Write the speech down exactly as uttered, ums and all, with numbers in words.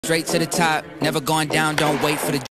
Straight to the top, never going down, don't wait for the